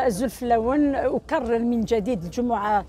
الزلف اللون أكرر من جديد الجمعة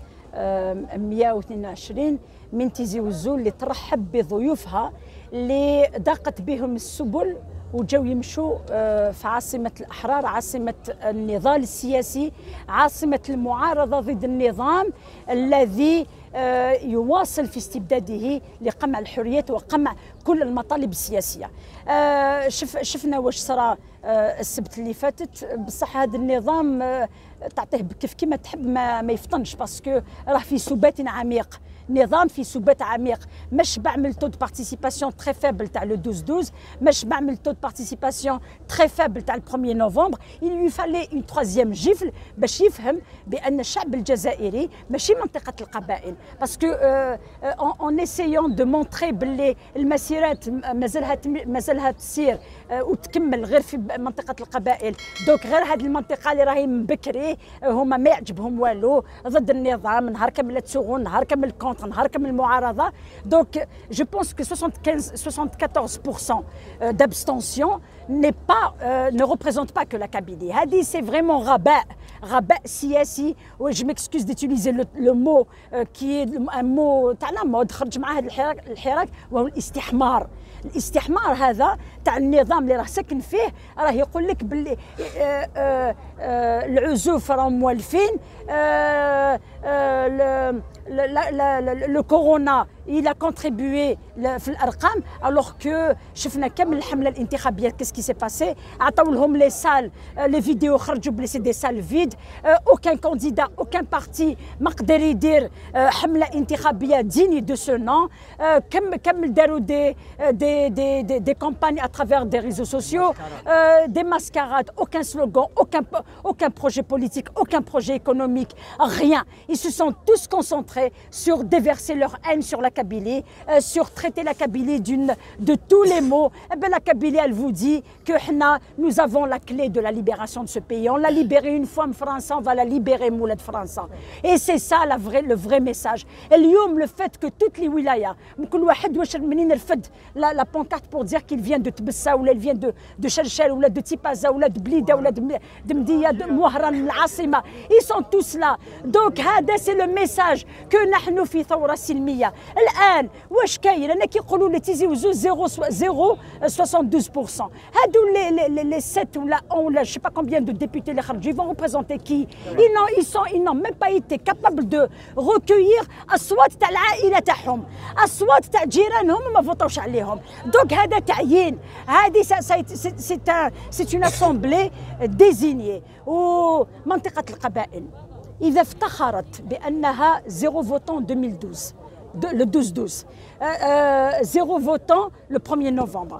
122 من تيزي وزول اللي ترحب بضيوفها اللي ضاقت بهم السبل وجاو يمشوا في عاصمة الأحرار، عاصمة النضال السياسي، عاصمة المعارضة ضد النظام الذي يواصل في استبداده لقمع الحريات وقمع كل المطالب السياسية. شفنا واش صرا السبت اللي فاتت، بصح هذا النظام تعطيه كيما تحب ما يفطنش، باسكو راه في سبات عميق، نظام في سبات عميق. مش بعمل تو دو بارتيسيباسيون تري فابل تاع لو 12-12، مش بعمل تو دو بارتيسيباسيون تري فابل تاع البروميي نوفمبر. il lui fallait une troisième جفل باش يفهم بان الشعب الجزائري ماشي منطقه القبائل، باسكو اون اسيون دو مونطري باللي المسيرات مازالها تسير وتكمل غير في منطقه القبائل. دونك غير هذه المنطقه اللي راهي من بكري هما ما يعجبهم والو، ضد النظام، نهار كامل تسوغون، نهار كامل كونتر، نهار كامل المعارضه. دونك جو بونس كو 74% d'abstention n'est pas ne représente pas que la Kabylie. هذه c'est vraiment غباء سياسي. je m'excuse d'utiliser le mot qui est un mot تاعنا مود خرج مع هذا الحراك وهو الاستحمار. الاستحمار هذا تاع النظام اللي راه ساكن فيه راه يقول لك باللي العزوف راهم موالفين، لو كورونا il a contribué في الارقام، الوغ كو شفنا كامل الحمله الانتخابيه كيسكي سي باسي، عطاو لهم لي سال، لي فيديو خرجوا بلي سي دي سال فيد، اوكان كانديدا اوكان بارتي ما قدر يدير حمله انتخابيه ديني دو سو نون. كمل داروا دي كامباني ا ترافير دي ريزو سوسيو، دي ماسكاراد، اوكان سلوغان، aucun projet politique, aucun projet économique, rien. Ils se sont tous concentrés sur déverser leur haine sur la Kabylie, sur traiter la Kabylie de tous les maux. Eh bien, la Kabylie, elle vous dit que nous avons la clé de la libération de ce pays. On l'a libéré une fois en France, on va la libérer moulette France. Et c'est ça le vrai message. Et le fait que toutes les wilayas, la pancarte pour dire qu'il vient de Tbessa, ou il vient de Chelchel, ou de Tipaza, ou de Blida, ou de Mdia, de Mouhran, l'Asima, ils sont tous là. Donc, c'est le message que nous في ثورة سلمية. الآن واش كاين؟ أنا كيقولوا لي تيزي وزوز 0,72%. هادو les 7 ou la 1 ou la je sais pas combien de députés اللي خرجوا ils vont représenter qui؟ Ils n'ont même pas été capables de recueillir أصوات تاع العائلة تاعهم، أصوات تاع جيرانهم وما فوتوش عليهم. دونك هذا تعيين، هذه c'est une assemblée désignée. ومنطقة القبائل إذا افتخرت بأنها 0 votant 2012 le 12-12, 0 votant le 1er novembre,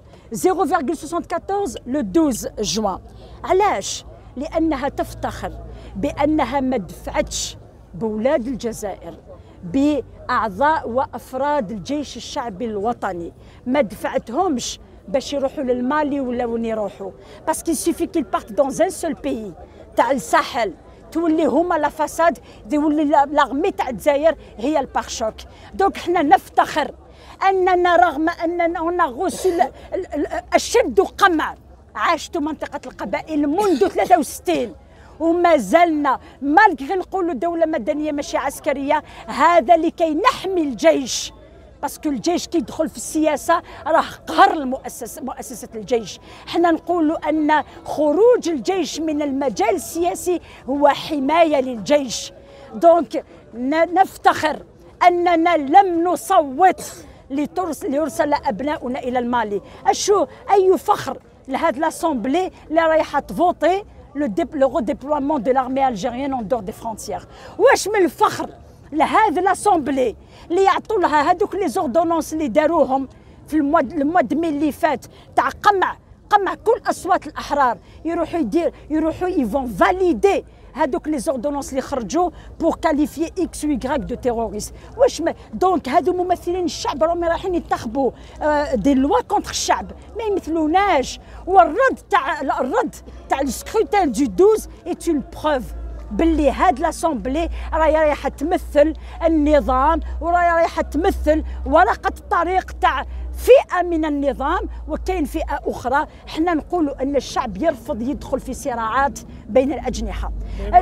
0,74 le 12 juin. علاش؟ لأنها تفتخر بأنها ما دفعتش بولاد الجزائر، بأعضاء وأفراد الجيش الشعبي الوطني، ما دفعتهمش باش يروحوا للمالي ولا وين يروحوا، باسكو سيفي كيل بارت دون ان سول بيي تاع الساحل تولي هما لا فساد، تولي لاغمي تاع الجزائر هي البارشوك. دونك حنا نفتخر اننا رغم اننا غسل اشد قمع عاشت منطقه القبائل منذ 63 وما زلنا مالغري نقولوا دوله مدنيه ماشي عسكريه، هذا لكي نحمي الجيش، باسكو الجيش كي يدخل في السياسه راه قهر مؤسسه الجيش. حنا نقولوا ان خروج الجيش من المجال السياسي هو حمايه للجيش. دونك نفتخر اننا لم نصوت ليرسل ابناؤنا الى المالي. اي فخر لهذه لاسامبلي اللي رايحه تفوتي le redéploiement de l'armée algérienne en dehors des frontières. واش من الفخر لهذا لاسامبلي اللي يعطوا لها هذوك لي زوردونونس اللي داروهم في الموا دمي اللي فات تاع قمع كل اصوات الاحرار، يروحوا يفون فاليدي هذوك لي زوردونونس اللي خرجوا بور كاليفيي اكس و يغريك دو تيروريست. واش دونك هذو ممثلين الشعب راهم رايحين ينتخبوا دي لوا كونتر الشعب، ما يمثلوناش. والرد تاع السكروتان دو 12 est une preuve. باللي هاد لاسومبلي راهي رايحه تمثل النظام، وراهي رايحه تمثل ورقه الطريق تاع فئه من النظام، وكاين فئه اخرى. حنا نقولوا ان الشعب يرفض يدخل في صراعات بين الاجنحه.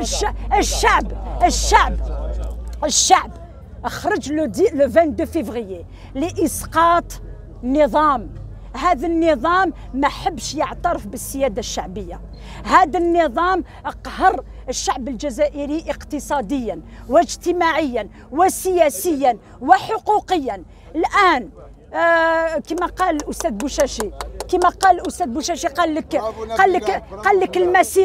الشعب اخرج لو 22 فيفريي لاسقاط نظام. هذا النظام ما حبش يعترف بالسيادة الشعبية. هذا النظام قهر الشعب الجزائري اقتصاديا واجتماعيا وسياسيا وحقوقيا. الآن كما قال الأستاذ بوشاشي، قال لك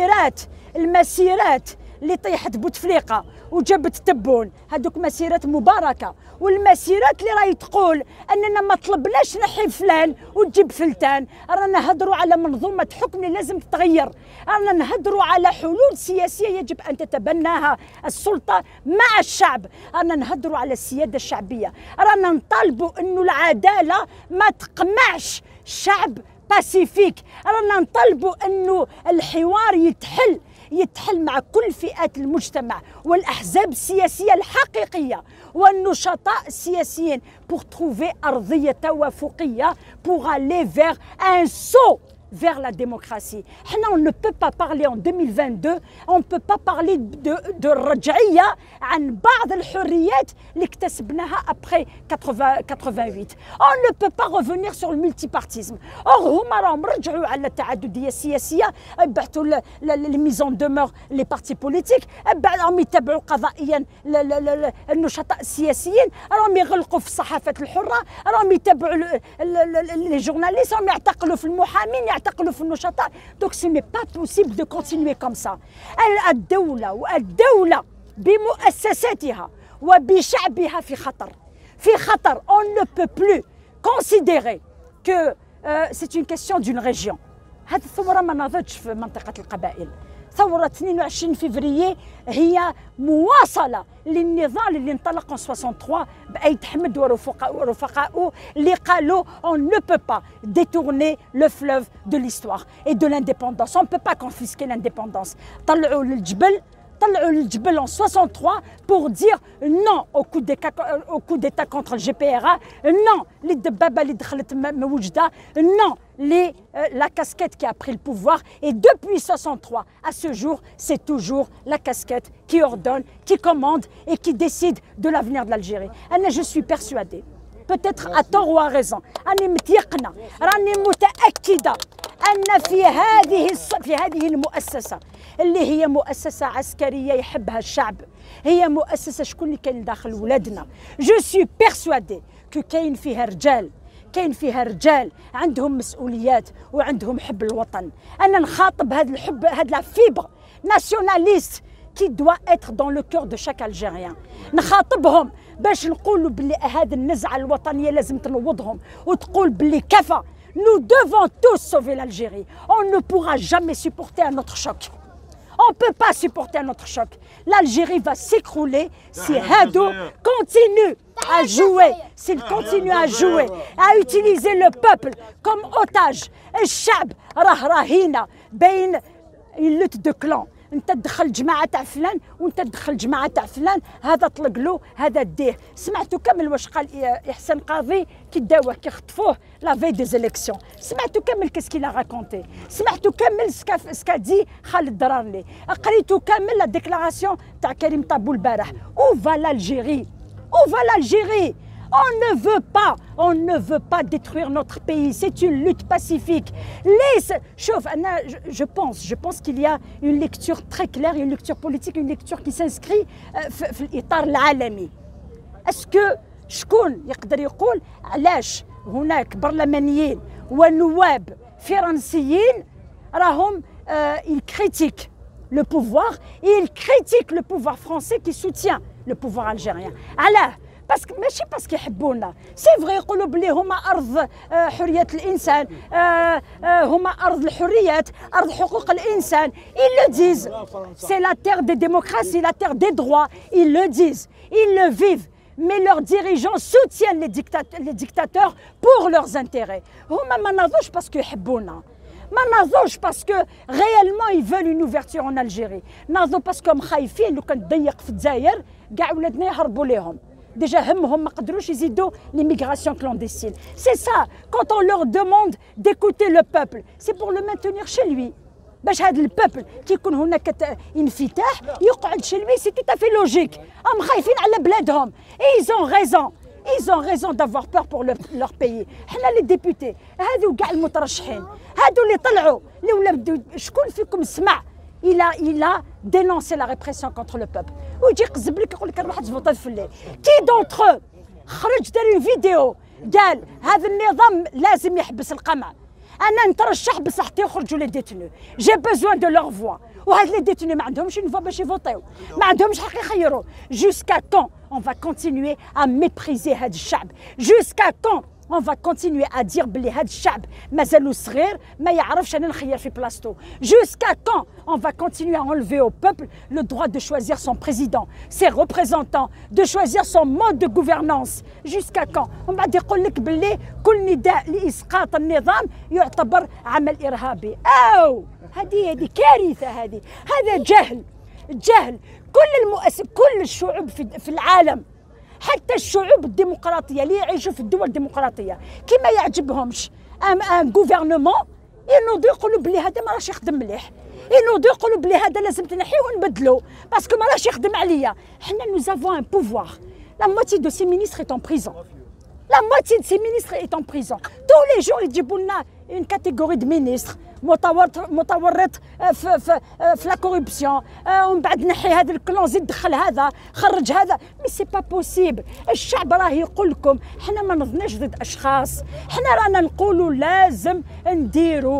المسيرات اللي طيحت بوتفليقه وجابت تبون، هذوك مسيرات مباركه، والمسيرات اللي راهي تقول اننا ما طلبناش نحي فلان وتجيب فلتان. رانا نهضروا على منظومه حكم اللي لازم تتغير، رانا نهضروا على حلول سياسيه يجب ان تتبناها السلطه مع الشعب، رانا نهضروا على السياده الشعبيه، رانا نطالبوا انه العداله ما تقمعش شعب باسيفيك، رانا نطالبوا انه الحوار يتحل مع كل فئات المجتمع والأحزاب السياسية الحقيقية والنشطاء السياسيين pour trouver أرضية توافقية pour aller vers un saut vers la démocratie. On ne peut pas parler en 2022, on ne peut pas parler de رجعية عن بعض الحريات اللي اكتسبناها après 88. On ne peut pas revenir sur le multipartisme. Or هما راهم رجعوا على التعددية السياسية، بعثوا les mises en demeure les partis politiques، راهم يتبعوا قضائيا النشطاء السياسيين، راهم يغلقوا في الصحافات الحرة، راهم يتبعوا les journalistes، راهم يعتقلوا في المحامين، يعتقلوا في النشطاء. Donc ce n'est pas possible de continuer comme ça. الدولة بمؤسساتها وبشعبها في خطر. On ne peut plus considérer que c'est une question d'une région. هذه الثورة ما ناضتش في منطقة القبائل. ثورة 22 فيفريي هي مواصلة للنضال اللي انطلق en 63 بأيد حمد ورفقائه اللي قالوا on ne peut pas détourner le fleuve de l'histoire et de l'indépendance. On ne peut pas confisquer l'indépendance. طلعوا للجبل en 63 pour dire non au coup d'état contre le GPRA, non للدبابة اللي دخلت موجدة, non la casquette qui a pris le pouvoir. Et depuis 63 à ce jour, c'est toujours la casquette qui ordonne, qui commande et qui décide de l'avenir de l'Algérie. Je suis persuadée, peut-être à tort ou à raison, أنا متيقنة راني متأكدة أن في هذه المؤسسة اللي هي مؤسسة عسكرية يحبها الشعب, هي مؤسسة شكون اللي كاين داخل ولادنا. جو سوي بيرسوادي كو كاين فيها رجال عندهم مسؤوليات وعندهم حب الوطن. أنا نخاطب هذا الحب, هذا لا فيبر ناسيوناليست qui doit être dans le cœur de chaque Algérien. نخاطبهم باش نقولوا بلي هذه النزعة الوطنية لازم تنوضهم وتقول بلي كفى. Nous devons tous sauver l'Algérie. On ne pourra jamais supporter un autre choc. On ne peut pas supporter un autre choc. L'Algérie va s'écrouler si Hado continue à jouer, s'il continue à jouer, à utiliser le peuple comme otage. الشعب راهينا بين une lutte de clans. انت تدخل جماعه تاع فلان وانت تدخل جماعه تاع فلان, هذا طلق له هذا ديه. سمعتوا كامل واش قال احسان قاضي كي داوه كي خطفوه لا في دي زيليكسيون. سمعتوا كامل كيسكي لا راكونتي, سمعتوا كامل سكا دي خالد درارلي, قريتوا كامل لا ديكلاراسيون تاع كريم طابو البارح. او فا l'Algérie, où va l'Algérie? On ne veut pas détruire notre pays. C'est une lutte pacifique. Je pense qu'il y a une lecture très claire, une lecture politique, une lecture qui s'inscrit في الإطار العالمي. Est-ce que شكون يقدر يقول علاش هناك برلمانيين ونواب فرنسيين راهم ils critiquent le pouvoir et ils critiquent le pouvoir français qui soutient le pouvoir algérien. علاه؟ ماشي باسكو يحبونا. سي فغي يقولوا بلي هما ارض حريات الانسان, هما ارض الحريات, ارض حقوق الانسان. ils le disent, c'est la terre des démocraties, la terre des droits. Ils le disent, ils le vivent, mais leurs dirigeants soutiennent les dictateurs pour leurs intérêts. هما ما ناضوش باسكو يحبونا, ما ناضوش باسكو غيالمون يفول اون اوفرتور اون الجيري، ناضوا باسكو خايفين لو كان تضيق في الجزائر كاع ولادنا يهربوا ليهم. Déjà, ils ont l'immigration clandestine. C'est ça, quand on leur demande d'écouter le peuple, c'est pour le maintenir chez lui. باش هذا البوبل كيكون هناك انفتاح يقعد chez lui, c'est tout à fait logique. هم خايفين على بلادهم. Et ils ont raison d'avoir peur pour leur pays. حنا لي ديبوتي هذو كاع المترشحين هذو اللي طلعوا اللي ولا شكون فيكم سمع il a dénoncé la répression contre le peuple. ويجي يقزب لك يقول لك نروح تفوت في الليل. كي دونتر خرج دار فيديو قال هذا النظام لازم يحبس القمع. انا نترشح بصحتي يخرجوا لي ديتوني. جي بوزوان دو لور فوا. وهاد لي ديتوني ما عندهمش اون فوا باش يفوتيو. ما عندهمش حق يخيروا. جوسكا كون on va continuer à mépriser هاد الشعب. جوسكا كون on va continuer à dire بلي هاد الشعب مازالو صغير ما يعرفش انا نخير في بلاصتو. Jusqu'à quand on va continuer à enlever au peuple le droit de choisir son président, ses représentants, de choisir son mode de gouvernance. Jusqu'à quand ومن بعد يقول لك بلي كل نداء لإسقاط النظام يعتبر عمل إرهابي. هذه كارثة. هذا جهل. كل الشعوب في العالم حتى الشعوب الديمقراطيه اللي يعيشوا في الدول الديمقراطيه كي ما يعجبهمش ان غوفرنمون ينوضوا يقولوا بلي هذا ما راهش يخدم مليح، ينوضوا يقولوا بلي هذا لازم تنحيه ونبدلو باسكو ما راهش يخدم عليا. حنا نو افون ان بوفوار. لا موتي دو سي مينيستر est en prison. La moitié de ces ministres est en prison. Tous les jours يجيبوا لنا une catégorie de ministres متورط في لا كوربسيون، ومن بعد نحي هذا الكلون زيد دخل هذا خرج هذا. مي سي با بوسيبل. الشعب راه يقول لكم حنا ما نضناش ضد اشخاص، حنا رانا نقولوا لازم نديروا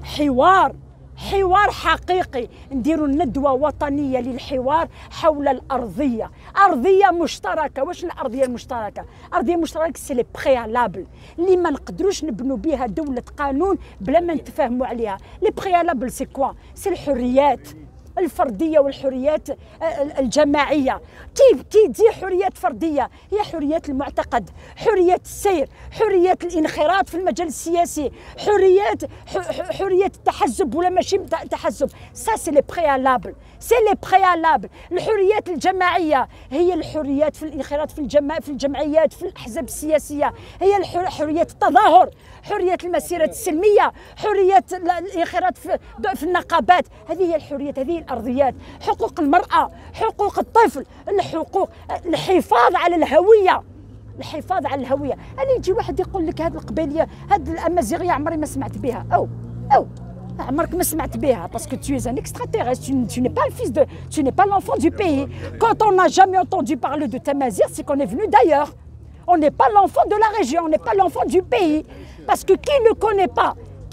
حوار حقيقي، نديروا ندوة وطنية للحوار حول أرضية مشتركة. واش الأرضية المشتركة؟ الأرضية المشتركة سي لي بريالابل اللي ما نقدروش نبنوا بها دولة قانون بلا ما نتفاهموا عليها. لي بريالابل سي كوا؟ سي الحريات الفردية والحريات الجماعية. كي تجي حريات فردية هي حرية المعتقد، حرية السير، حرية الانخراط في المجال السياسي، حرية التحزب ولا ماشي تحزب. سا سي لي بريالابل، الحريات الجماعية هي الحريات في الانخراط في الجمعيات في الأحزاب السياسية، هي حرية التظاهر، حرية المسيرة السلمية، حرية الانخراط في النقابات. هذه هي الحريات، هذه الأرضيات. حقوق المرأة، حقوق الطفل، الحفاظ على الهوية. أنا يجي واحد يقول لك هذه القبيلية هذه الأمازيغية عمري ما سمعت بها أو عمرك ما سمعت بها parce que tu es un extraterrestre, tu n'es pas le fils de, tu n'es pas l'enfant du pays. Quand on n'a jamais entendu parler de Tamazir, c'est qu'on est venu d'ailleurs. On n'est pas l'enfant de la région, on n'est pas l'enfant du pays. Parce que qui ne connaît pas?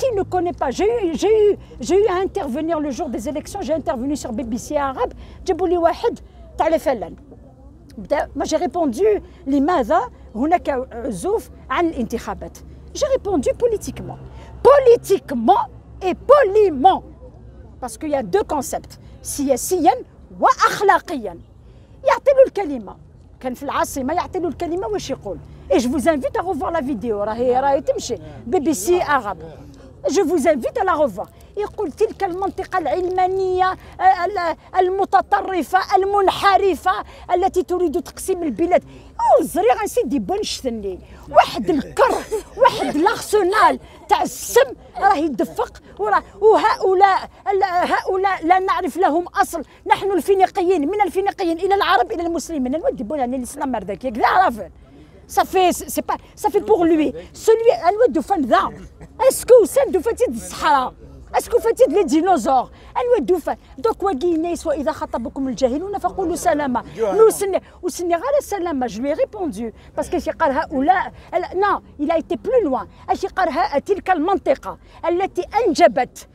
J'ai eu à intervenir le jour des élections, j'ai intervenu sur BBC Arabe, جابوا واحد تاع الفلان. ما j'ai répondu لماذا هناك عزوف عن الانتخابات. J'ai répondu politiquement et poliment. Parce qu'il y a deux concepts, سياسيا وأخلاقيا. يعطي له الكلمة. كان في العاصمة يعطي له الكلمة واش يقول. Et je vous invite à revoir la vidéo راهي تمشي BBC Arabe. Je vous invite à la revoir. يقول تلك المنطقة العلمانية المتطرفة المنحرفة التي تريد تقسيم البلاد. زريغ سيدي بنشتني واحد الكره واحد لاغسونال تاع السم راه يدفق وهؤلاء لا نعرف لهم اصل. نحن الفينيقيين من الفينيقيين الى العرب الى المسلمين نودي بونا الاسلام مردك كذا عرفت. Ça fait pour lui. Celui الواد فان ذا اسكو سندو فاتيد الصحراء اسكو فاتيد لي ديناصور الواد فان دوك واكينيس واذا خطبكم الجاهلون فقولوا سلاما. وسني غير سلاما. Je lui ai répondu parce que قال هؤلاء non il a été plus loin. اش قال تلك المنطقة التي انجبت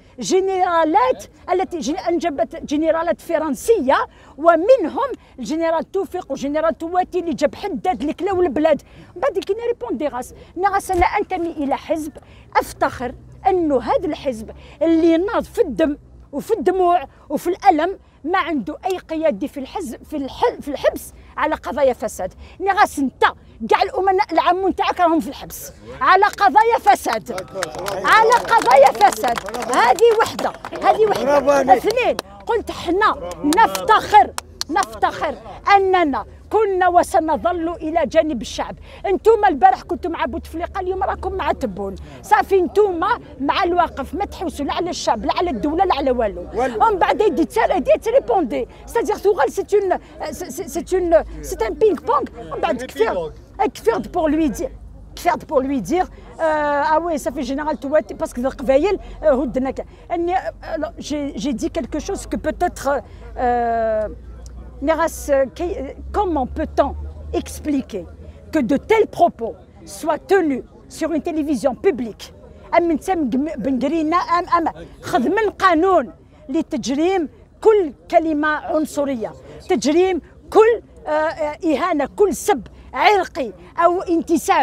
جنرالات فرنسيه ومنهم الجنرال توفيق وجنرال تواتي اللي جاب حداد اللي كلاو البلاد. بعد كي نريبوندي غاس انا انتمي الى حزب افتخر انه هذا الحزب اللي ناض في الدم وفي الدموع وفي الالم ما عنده اي قيادي في الحبس على قضايا فساد. غاس انت كاع الامناء العامون تاعك راهم في الحبس على قضايا فساد، على قضايا فساد. هذه وحده، هذه وحده. اثنين، قلت حنا نفتخر اننا كنا وسنظل الى جانب الشعب. انتم البارح كنتم مع بوتفليقه، اليوم راكم مع تبون. صافي انتم مع الواقف، ما تحوسوا لا على الشعب لا على الدوله لا على والو. ومن بعد ديت ريبوندي، ستادير تغال سي ان بينغ بونغ. ومن بعد كفرت بور لوي دير pour lui dire ah oui ça fait général tout parce que القبايل هدناك اني j'ai dit quelque chose que peut-être comment peut-on expliquer que de tels propos soient tenus sur une télévision publique أم نسم بنقرينا أم خذ من قانون لتجريم كل كلمة عنصرية، تجريم كل إهانة، كل سب عرقي أو انتساب.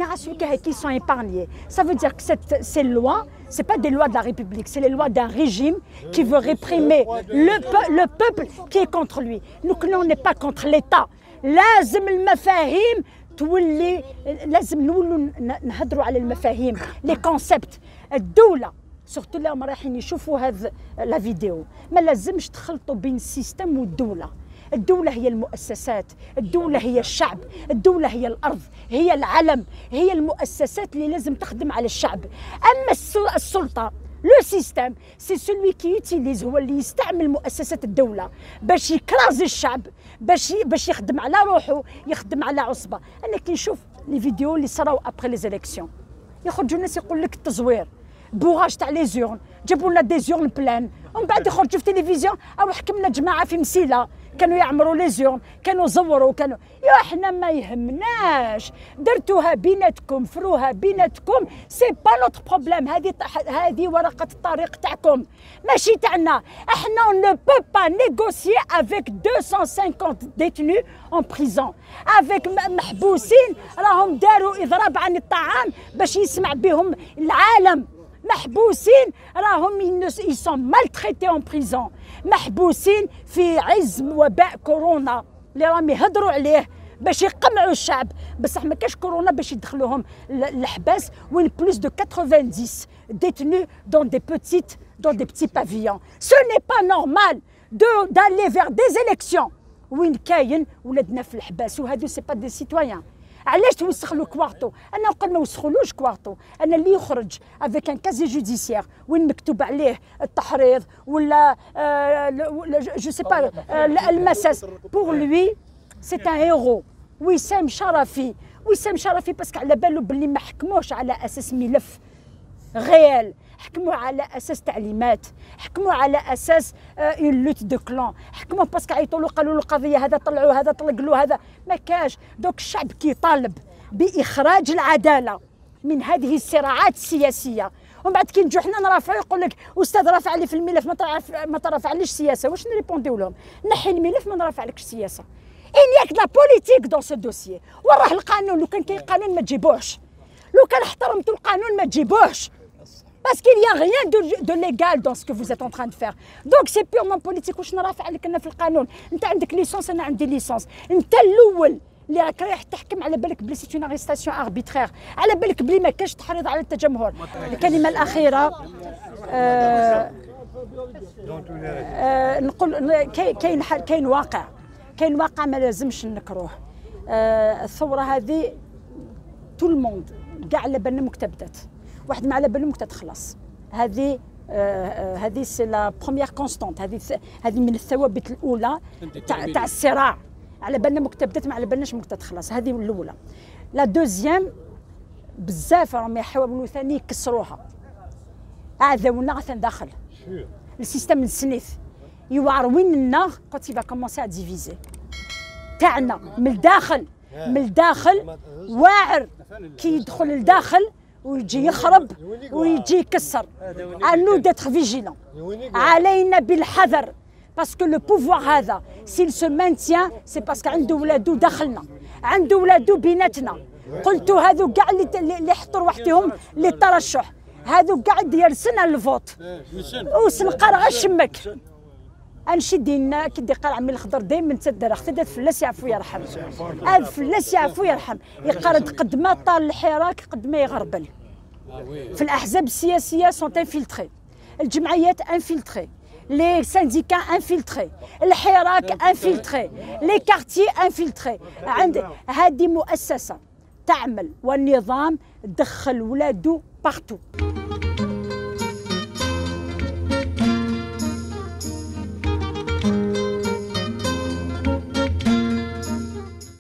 qui sont épargnés. Ça veut dire que ces lois, ce n'est pas des lois de la République, c'est les lois d'un régime qui veut réprimer le peuple qui est contre lui. Nous, on n'est pas contre l'État. لازم المفاهيم تولي، لازم نولوا نهضروا على المفاهيم، لي كونسيبت. الدولة سورتو اللي رايحين يشوفوا هذا لا فيديو، ما لازمش تخلطوا بين السيستم والدولة. الدولة هي المؤسسات، الدولة هي الشعب، الدولة هي الأرض، هي العلم، هي المؤسسات اللي لازم تخدم على الشعب. أما السلطة لو سيستم سي سولوي كي يوتيليز، هو اللي يستعمل مؤسسات الدولة باش يكرازي الشعب، باش يخدم على روحه، يخدم على عصبة. أنا كي نشوف لي فيديو اللي صراو أبخي لي زيليكسيون، يخرجوا الناس يقول لك التزوير، بوغاج تاع لي زورن، جابوا لنا دي زورن بلان، ومن بعد يخرجوا في التلفزيون او حكمنا جماعه في مسيله كانوا يعمروا لي زورن، كانوا زوروا، كانوا يا احنا ما يهمناش، درتوها بيناتكم، فروها بيناتكم، سي با نوتر بروبليم. هذه ورقه الطريق تاعكم ماشي تاعنا. احنا on ne peut pas négocier avec 250 détenus en prison، avec محبوسين راهم داروا اضراب عن الطعام باش يسمع بهم العالم. محبوسين راهم يسون مالتريتي اون بريزون، محبوسين في عز وباء كورونا اللي راهم يهضروا عليه باش يقمعوا الشعب، بصح ما كاش كورونا باش يدخلوهم الحباس. وين بلوس دو 90 détenus dans des petits pavillons. Ce n'est pas normal d'aller vers des élections وين كاين ولادنا في الحباس، وهذو سي با دي سيتويان. علاش توسخ له كوارتو؟ انا نقول ما وسخولوش كوارتو، انا اللي يخرج افيك ان كازي جوديسيير وين مكتوب عليه التحريض ولا جو سي با المساس، بور لوي سي ان هيرو. وسام شرفي باسكو على بالو باللي ما حكموش على اساس ملف غيال، حكموا على اساس تعليمات، حكموا على اساس اون لوت دو كلان، حكموا باسكو عيطوا له قالوا له القضيه هذا طلعوا هذا طلق له هذا، ما كاش. دوك الشعب كيطالب باخراج العداله من هذه الصراعات السياسيه. ومن بعد كي نجوا حنا نرافعوا يقول لك استاذ رافع لي في الملف ما ترافعليش سياسه. واش نريبونديو لهم؟ نحي الملف ما نرافعلكش سياسه. إن ياك لا بوليتيك دون سو دوسيي. وراه القانون، لو كان كاين قانون ما تجيبوهش، لو كان احترمتوا القانون ما تجيبوهش. Parce qu'il n'y a rien de légal dans ce que vous êtes en train de faire. Donc c'est purement politique. واش نرافع عليك انا في القانون؟ انت عندك ليسونس انا عندي ليسونس. انت الاول اللي راك رايح تحكم على بالك بلي سي اون اريستاسيون اربيترير، على بالك بلي ما كاش تحريض على التجمهر. الكلمه الاخيره نقول كاين واقع ما لازمش نكروه. الثوره هذه تو الموند كاع على بالنا مكتبدات، واحد ما على بالهم تخلص. هذه سي لا بروميير كونستانت، هذه من الثوابت الاولى تاع الصراع. على بالنا مكتبدات ما على بالناش تخلص، هذه الاولى. لا دوزيام بزاف راهم يحاولوا ثاني يكسروها. عذاونا غثان داخل السيستم السنيث يوعروين لنا قلت يبا كومونسي ا ديفيزي تاعنا من الداخل واعر كي يدخل للداخل ويجي يخرب ويجي يكسر. انو ديتر فيجيلون، علينا بالحذر باسكو لو بوفوار هذا سيل سو مانتيان سي باسكو عنده ولادو داخلنا، عنده ولادو بيناتنا. قلتو هذو كاع اللي حطوا روحتهم للترشح، هذو كاع ديال سنه الفوت وسنقرع الشمك. انشدينا كي قال عمي الخضر دائما تدار اختي فلاس يعفو يرحم هذا فلاس يعفو يرحم يقرد قد ما طال الحراك قد ما يغربل في الاحزاب السياسيه سون انفلتري الجمعيات انفلتري les syndicats infiltrés الحراك انفلتري les quartiers infiltrés عند هذه مؤسسه تعمل والنظام دخل ولاده بارتو